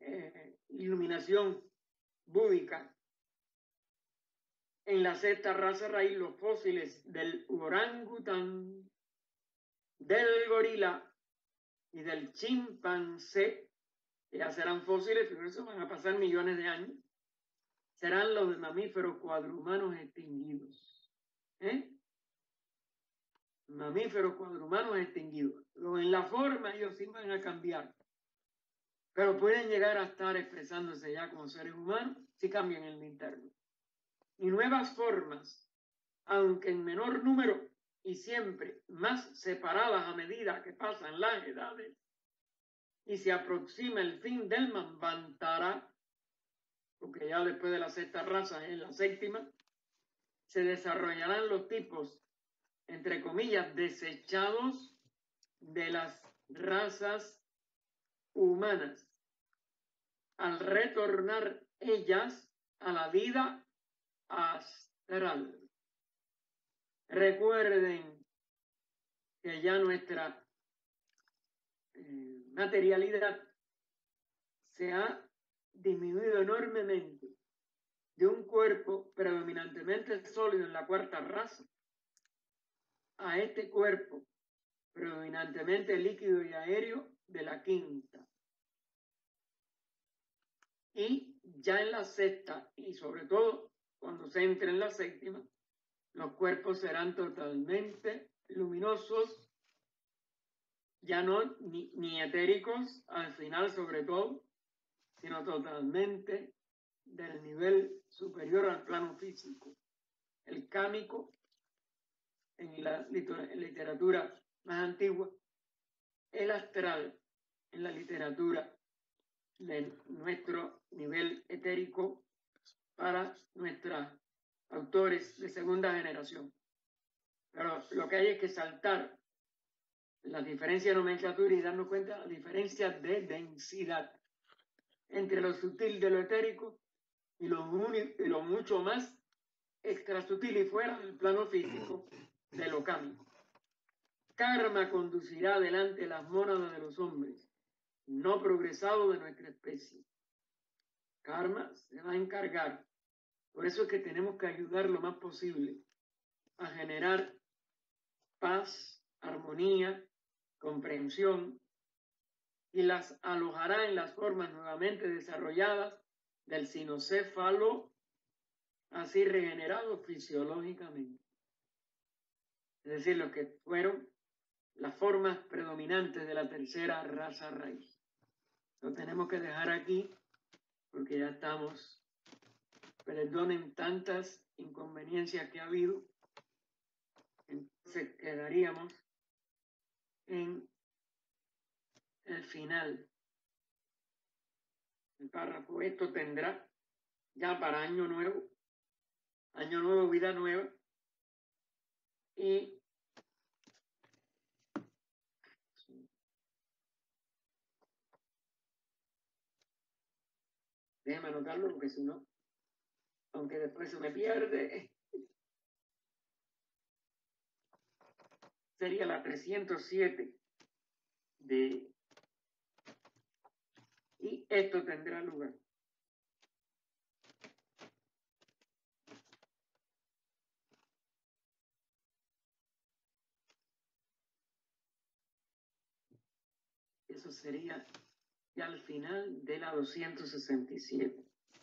iluminación búdica. En la sexta raza raíz, los fósiles del orangután, del gorila y del chimpancé, que ya serán fósiles, pero eso van a pasar millones de años, serán los mamíferos cuadrumanos extinguidos. Mamíferos cuadrumanos extinguidos. Luego, en la forma ellos sí van a cambiar, pero pueden llegar a estar expresándose ya como seres humanos si cambian el interno. Y nuevas formas, aunque en menor número y siempre más separadas a medida que pasan las edades y se aproxima el fin del Manvantara, porque ya después de la sexta raza es la séptima, se desarrollarán los tipos, entre comillas, desechados de las razas humanas, al retornar ellas a la vida astral. Recuerden que ya nuestra materialidad se ha disminuido enormemente de un cuerpo predominantemente sólido en la cuarta raza a este cuerpo predominantemente líquido y aéreo de la quinta. Y ya en la sexta, y sobre todo cuando se entre en la séptima, los cuerpos serán totalmente luminosos, ya no ni etéricos, al final sobre todo, sino totalmente del nivel superior al plano físico. El cámico, en la literatura más antigua, el astral, en la literatura de nuestro nivel etérico para nuestros autores de segunda generación. Pero lo que hay es que saltar la diferencia de nomenclatura y darnos cuenta de la diferencia de densidad entre lo sutil de lo etérico y lo mucho más extrasutil y fuera del plano físico de lo cámico. Karma conducirá adelante las mónadas de los hombres no progresado de nuestra especie. Karma se va a encargar. Por eso es que tenemos que ayudar lo más posible a generar paz, armonía, comprensión, y las alojará en las formas nuevamente desarrolladas del sinocéfalo, así regenerado fisiológicamente. Es decir, lo que fueron las formas predominantes de la tercera raza raíz. Lo tenemos que dejar aquí porque ya estamos, perdonen tantas inconveniencias que ha habido. Entonces quedaríamos en el final del párrafo. Esto tendrá ya para año nuevo, vida nueva, y déjame anotarlo porque si no, aunque después se me pierde, sería la 307 y esto tendrá lugar. Eso sería ya al final de la 267.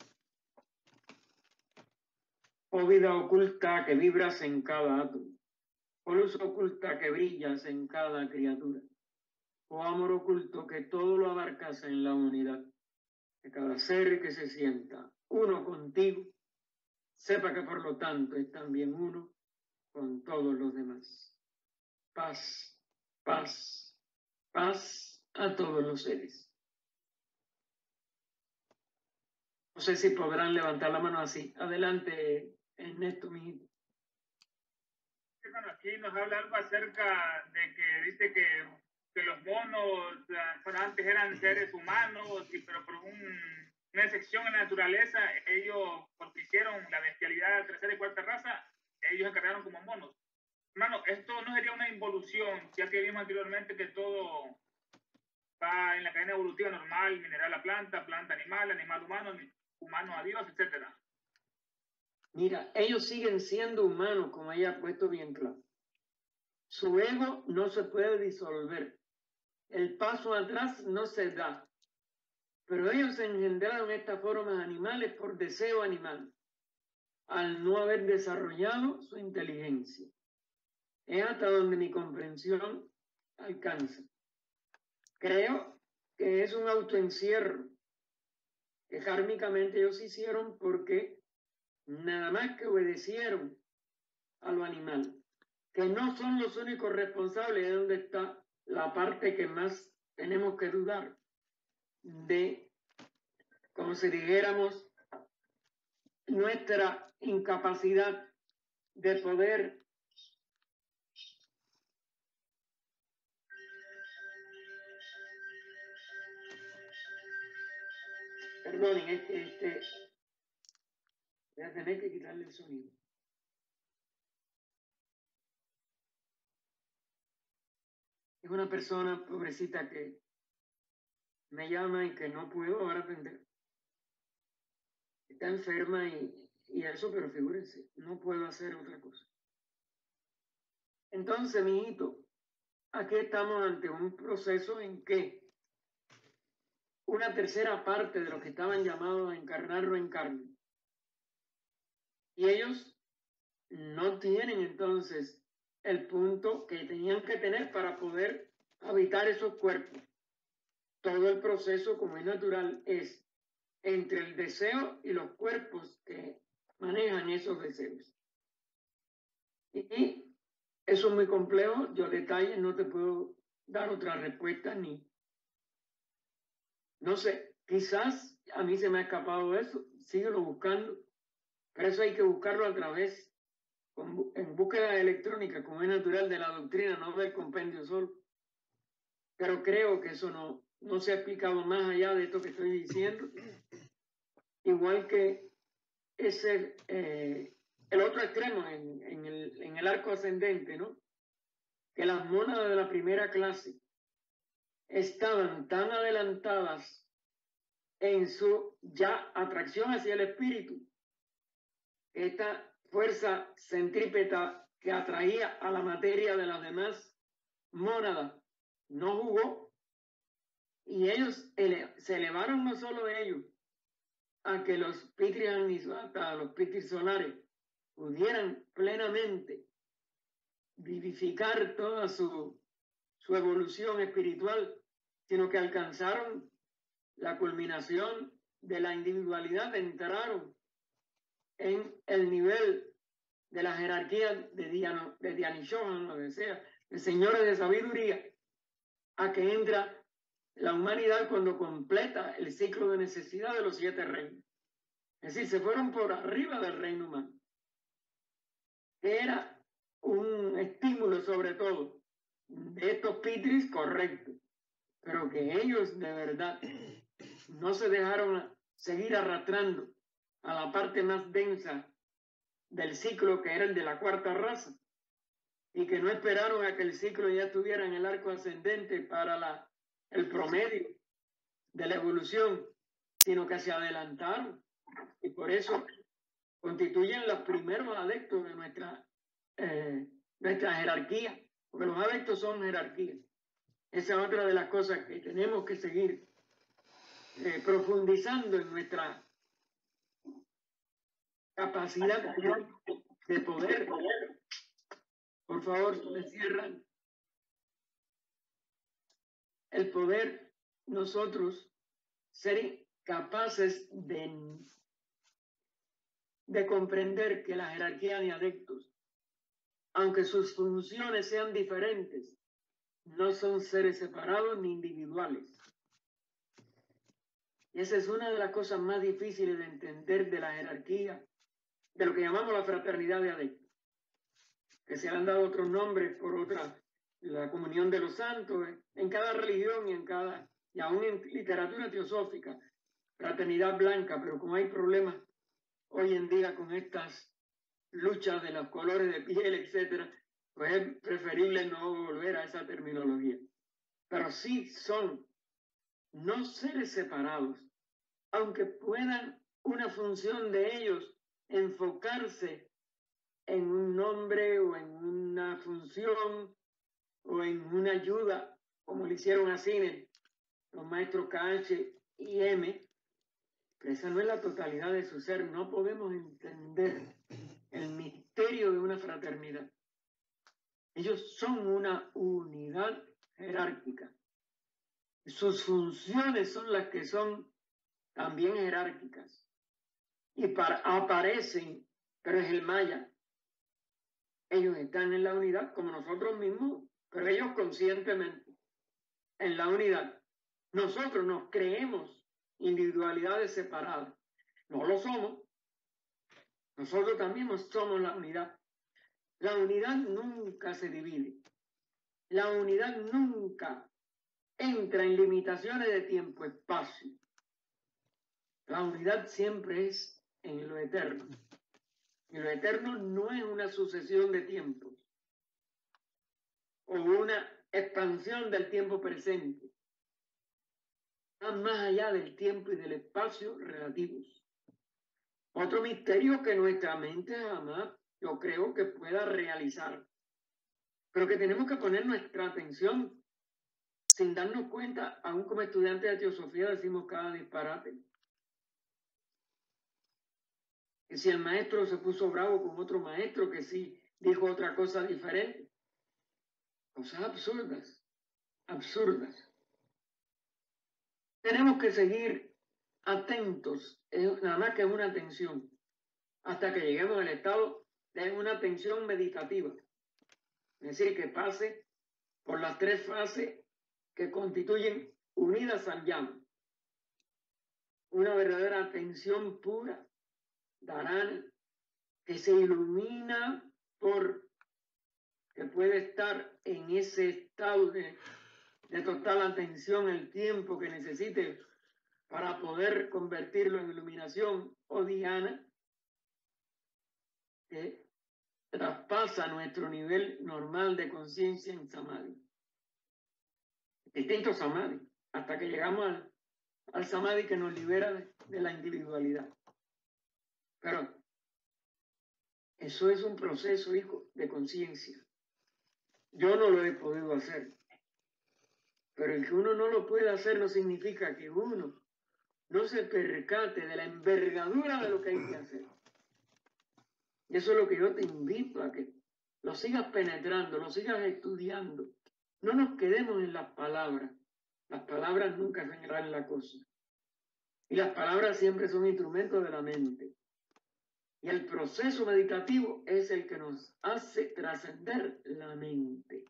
Oh vida oculta que vibras en cada átomo, oh luz oculta que brillas en cada criatura, oh amor oculto que todo lo abarcas en la unidad, que cada ser que se sienta uno contigo, sepa que por lo tanto es también uno con todos los demás. Paz, paz, paz a todos los seres. No sé si podrán levantar la mano así. Adelante, Ernesto, mijito. Bueno, aquí nos habla algo acerca de que dice que los monos antes eran seres humanos, pero por una excepción en la naturaleza, ellos, porque hicieron la bestialidad de tercera y cuarta raza, ellos encarnaron como monos. Hermano, esto no sería una involución, ya que vimos anteriormente que todo va en la cadena evolutiva normal, mineral a planta, planta animal, animal humano, humano a Dios, etc. Mira, ellos siguen siendo humanos, como ella ha puesto bien claro. Su ego no se puede disolver. El paso atrás no se da. Pero ellos engendraron estas formas animales por deseo animal, al no haber desarrollado su inteligencia. Es hasta donde mi comprensión alcanza. Creo que es un autoencierro que kármicamente ellos hicieron porque nada más que obedecieron a lo animal, que no son los únicos responsables de donde está la parte que más tenemos que dudar de, como si dijéramos, nuestra incapacidad de poder perdonen, voy a tener que quitarle el sonido. Es una persona pobrecita que me llama y que no puedo ahora atender. Está enferma y eso, pero figúrense, no puedo hacer otra cosa. Entonces, mijito, aquí estamos ante un proceso en que una tercera parte de los que estaban llamados a encarnar reencarnan. Y ellos no tienen entonces el punto que tenían que tener para poder habitar esos cuerpos. Todo el proceso, como es natural, es entre el deseo y los cuerpos que manejan esos deseos. Y eso es muy complejo. Yo detalles no te puedo dar otra respuesta ni... No sé, quizás a mí se me ha escapado eso. Síguelo buscando. Pero eso hay que buscarlo a través, en búsqueda electrónica, como es natural de la doctrina, no del compendio solo. Pero creo que eso no se ha explicado más allá de esto que estoy diciendo. Igual que ese, el otro extremo en el arco ascendente, ¿no? Que las mónadas de la primera clase estaban tan adelantadas en su ya atracción hacia el espíritu, esta fuerza centrípeta que atraía a la materia de las demás mónadas no jugó, y ellos se elevaron, no solo ellos, a que los pitris, hasta los pitris solares pudieran plenamente vivificar toda su evolución espiritual, sino que alcanzaron la culminación de la individualidad, entraron en el nivel de la jerarquía de Dhyani-shojan, lo que sea, de señores de sabiduría, a que entra la humanidad cuando completa el ciclo de necesidad de los 7 reinos. Es decir, se fueron por arriba del reino humano, que era un estímulo sobre todo de estos pitris correctos, pero que ellos de verdad no se dejaron seguir arrastrando a la parte más densa del ciclo, que era el de la 4ª raza, y que no esperaron a que el ciclo ya estuviera en el arco ascendente para el promedio de la evolución, sino que se adelantaron, y por eso constituyen los primeros adeptos de nuestra jerarquía, porque los adeptos son jerarquías. Esa es otra de las cosas que tenemos que seguir profundizando en nuestra capacidad de poder. Por favor, me cierran. El poder, nosotros ser capaces de comprender que la jerarquía de adeptos, aunque sus funciones sean diferentes, no son seres separados ni individuales. Y esa es una de las cosas más difíciles de entender de la jerarquía, de lo que llamamos la fraternidad de adeptos, que se han dado otros nombres por la comunión de los santos, en cada religión y aún en literatura teosófica, fraternidad blanca, pero como hay problemas hoy en día con estas luchas de los colores de piel, etcétera, pues es preferible no volver a esa terminología. Pero sí son no seres separados, aunque puedan una función de ellos enfocarse en un nombre o en una función o en una ayuda, como lo hicieron a Cine los maestros KH y M, pero esa no es la totalidad de su ser. No podemos entender el misterio de una fraternidad. Ellos son una unidad jerárquica. Sus funciones son las que son también jerárquicas. Y aparecen, pero es el maya. Ellos están en la unidad como nosotros mismos, pero ellos conscientemente en la unidad. Nosotros nos creemos individualidades separadas. No lo somos. Nosotros también somos la unidad. La unidad nunca se divide. La unidad nunca entra en limitaciones de tiempo-espacio. La unidad siempre es en lo eterno. Y lo eterno no es una sucesión de tiempos o una expansión del tiempo presente. Está más allá del tiempo y del espacio relativos. Otro misterio que nuestra mente jamás, yo creo que pueda realizar, pero que tenemos que poner nuestra atención sin darnos cuenta, aún como estudiantes de teosofía decimos cada disparate. Que si el maestro se puso bravo con otro maestro, que si dijo otra cosa diferente. Cosas absurdas, absurdas. Tenemos que seguir atentos, nada más que una atención, hasta que lleguemos al estado de una atención meditativa. Es decir, que pase por las 3 fases que constituyen unidas Samyama. Una verdadera atención pura, dharana, que se ilumina que puede estar en ese estado de total atención el tiempo que necesite para poder convertirlo en iluminación o dhyana, que traspasa nuestro nivel normal de conciencia en samadhi. distinto samadhi, hasta que llegamos al samadhi que nos libera de la individualidad. Pero eso es un proceso, hijo, de conciencia. Yo no lo he podido hacer. Pero el que uno no lo pueda hacer no significa que uno no se percate de la envergadura de lo que hay que hacer. Y eso es lo que yo te invito a que lo sigas penetrando, lo sigas estudiando. No nos quedemos en las palabras. Las palabras nunca arreglan la cosa. Y las palabras siempre son instrumentos de la mente. Y el proceso meditativo es el que nos hace trascender la mente.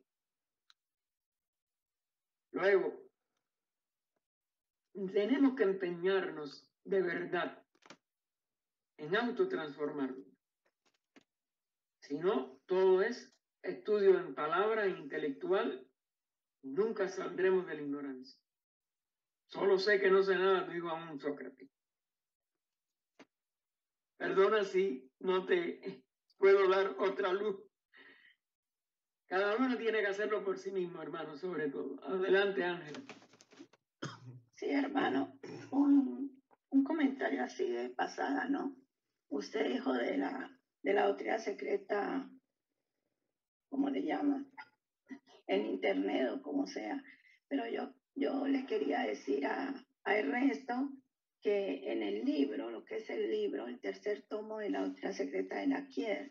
Luego, tenemos que empeñarnos de verdad en autotransformarnos. Si no, todo es estudio en palabra intelectual, nunca saldremos de la ignorancia. Solo sé que no sé nada, dijo a un Sócrates. Perdona si no te puedo dar otra luz. Cada uno tiene que hacerlo por sí mismo, hermano, sobre todo. Adelante, Ángela. Sí, hermano, un comentario así de pasada, ¿no? Usted dijo de la doctrina secreta, ¿cómo le llaman? En internet o como sea. Pero yo le quería decir a Ernesto que en el libro, lo que es el libro, el tercer tomo de la doctrina secreta de la Kier,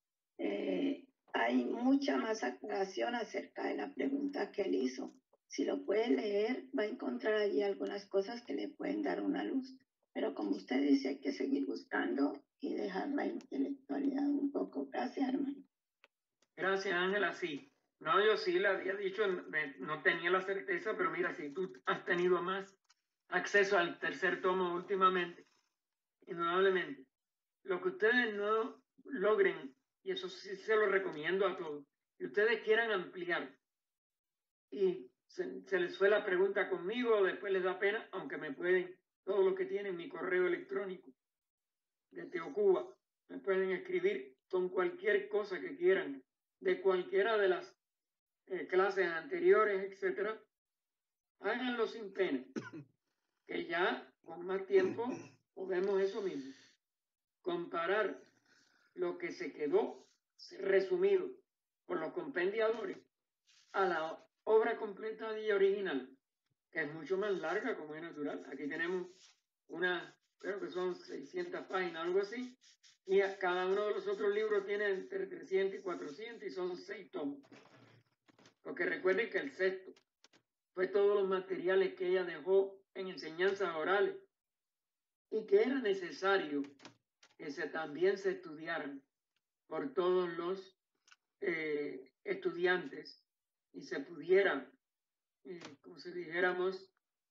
hay mucha más aclaración acerca de la pregunta que él hizo. Si lo puede leer, va a encontrar allí algunas cosas que le pueden dar una luz. Pero como usted dice, hay que seguir buscando y dejar la intelectualidad un poco. Gracias, hermano. Gracias, Ángela. Sí. No, yo sí le había dicho, no tenía la certeza, pero mira, si tú has tenido más acceso al tercer tomo últimamente, indudablemente, lo que ustedes no logren, y eso sí se lo recomiendo a todos, que ustedes quieran ampliar y se les fue la pregunta conmigo, después les da pena, aunque me pueden, todo lo que tienen, mi correo electrónico de Teocuba, me pueden escribir con cualquier cosa que quieran, de cualquiera de las clases anteriores, etcétera, háganlo sin pena, que ya con más tiempo podemos eso mismo, comparar lo que se quedó resumido por los compendiadores a la obra completa y original, que es mucho más larga, como es natural. Aquí tenemos creo que son 600 páginas, algo así, y cada uno de los otros libros tiene entre 300 y 400 y son 6 tomos. Porque recuerden que el sexto fue todos los materiales que ella dejó en enseñanzas orales y que era necesario que también se estudiaran por todos los estudiantes y se pudiera, como si dijéramos,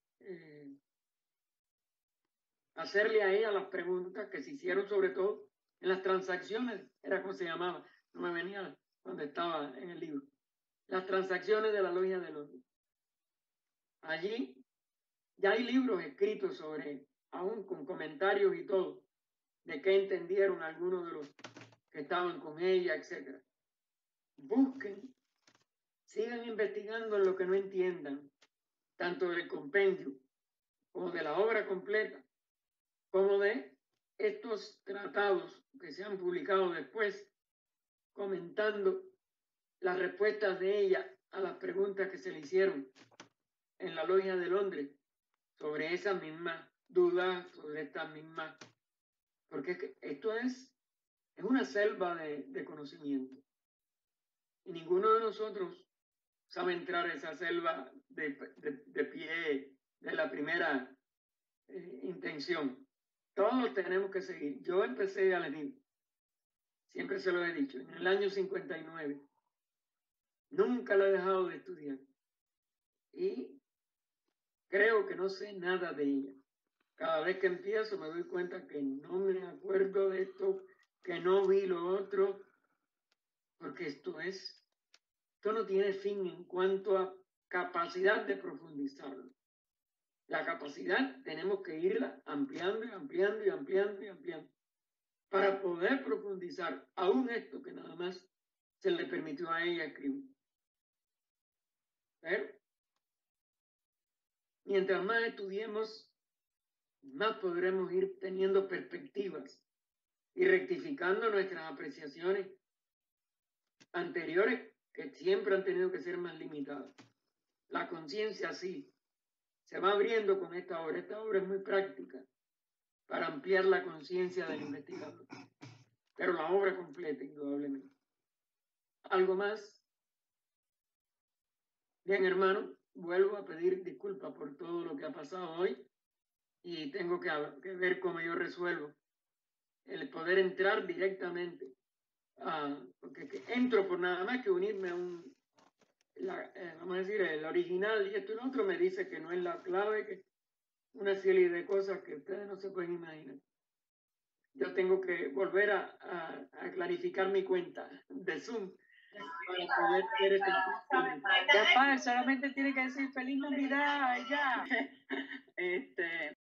hacerle a ella las preguntas que se hicieron sobre todo en las transacciones, era como se llamaba, no me venía cuando estaba en el libro, las transacciones de la Logia de Londres. Allí ya hay libros escritos sobre, aún con comentarios y todo, de qué entendieron algunos de los que estaban con ella, etc. Busquen, sigan investigando en lo que no entiendan, tanto del compendio como de la obra completa, como de estos tratados que se han publicado después, comentando las respuestas de ella a las preguntas que se le hicieron en la Logia de Londres sobre esas mismas dudas, sobre estas mismas, porque esto es una selva de conocimiento y ninguno de nosotros sabe entrar a esa selva de pie de la primera intención. Todos tenemos que seguir. Yo empecé a leer, siempre se lo he dicho, en el año 59. Nunca lo he dejado de estudiar. Y creo que no sé nada de ella. Cada vez que empiezo me doy cuenta que no me acuerdo de esto, que no vi lo otro, porque esto no tiene fin en cuanto a capacidad de profundizarlo. La capacidad tenemos que irla ampliando y ampliando y ampliando y ampliando para poder profundizar aún esto que nada más se le permitió a ella escribir. Pero Mientras más estudiemos, más podremos ir teniendo perspectivas y rectificando nuestras apreciaciones anteriores que siempre han tenido que ser más limitadas. La conciencia sí se va abriendo con esta obra. Esta obra es muy práctica para ampliar la conciencia del investigador, pero la obra completa, indudablemente. ¿Algo más? Bien, hermano, vuelvo a pedir disculpas por todo lo que ha pasado hoy y tengo que ver cómo yo resuelvo el poder entrar directamente, porque entro por nada más que unirme a vamos a decir, el original y esto y lo otro me dice que no es la clave, que una serie de cosas que ustedes no se pueden imaginar. Yo tengo que volver a clarificar mi cuenta de Zoom para poder ver este curso. Gaspar, solamente tiene que decir feliz Navidad, ya.